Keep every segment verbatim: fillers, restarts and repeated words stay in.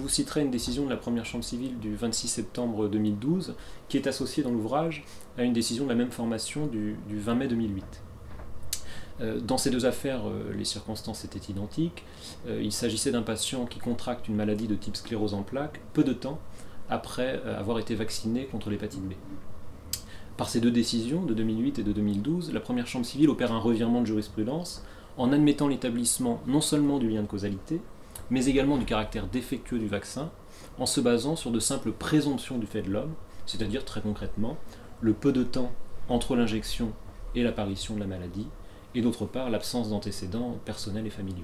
citerai une décision de la première chambre civile du vingt-six septembre deux mille douze, qui est associée dans l'ouvrage à une décision de la même formation du, du vingt mai deux mille huit. Dans ces deux affaires, les circonstances étaient identiques. Il s'agissait d'un patient qui contracte une maladie de type sclérose en plaques peu de temps après avoir été vacciné contre l'hépatite B. Par ces deux décisions, de deux mille huit et de deux mille douze, la première chambre civile opère un revirement de jurisprudence en admettant l'établissement non seulement du lien de causalité, mais également du caractère défectueux du vaccin, en se basant sur de simples présomptions du fait de l'homme, c'est-à-dire très concrètement le peu de temps entre l'injection et l'apparition de la maladie, et d'autre part l'absence d'antécédents personnels et familiaux.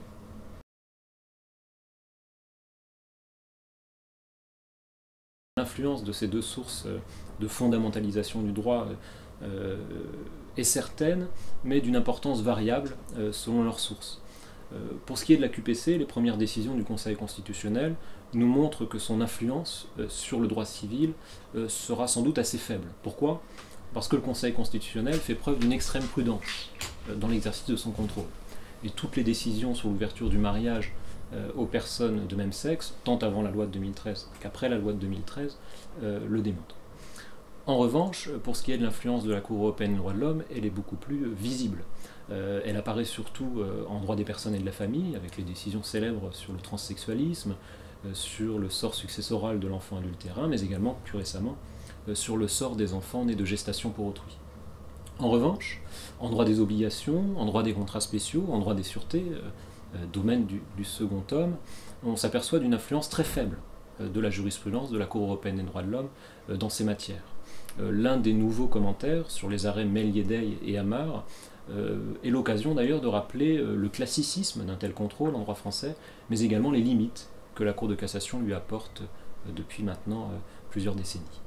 L'influence de ces deux sources de fondamentalisation du droit euh, est certaine, mais d'une importance variable euh, selon leurs sources. Euh, pour ce qui est de la Q P C, les premières décisions du Conseil constitutionnel nous montrent que son influence euh, sur le droit civil euh, sera sans doute assez faible. Pourquoi ? Parce que le Conseil constitutionnel fait preuve d'une extrême prudence euh, dans l'exercice de son contrôle. Et toutes les décisions sur l'ouverture du mariage euh, aux personnes de même sexe, tant avant la loi de deux mille treize qu'après la loi de deux mille treize, euh, le démontrent. En revanche, pour ce qui est de l'influence de la Cour européenne des droits de l'homme, elle est beaucoup plus visible. Euh, elle apparaît surtout euh, en droit des personnes et de la famille, avec les décisions célèbres sur le transsexualisme, euh, sur le sort successoral de l'enfant adultérin, mais également, plus récemment, euh, sur le sort des enfants nés de gestation pour autrui. En revanche, en droit des obligations, en droit des contrats spéciaux, en droit des sûretés, euh, euh, domaine du, du second tome, on s'aperçoit d'une influence très faible euh, de la jurisprudence de la Cour européenne des droits de l'homme euh, dans ces matières. Euh, L'un des nouveaux commentaires sur les arrêts Mel-Yedei et Amar euh, est l'occasion d'ailleurs de rappeler euh, le classicisme d'un tel contrôle en droit français, mais également les limites que la Cour de cassation lui apporte euh, depuis maintenant euh, plusieurs décennies.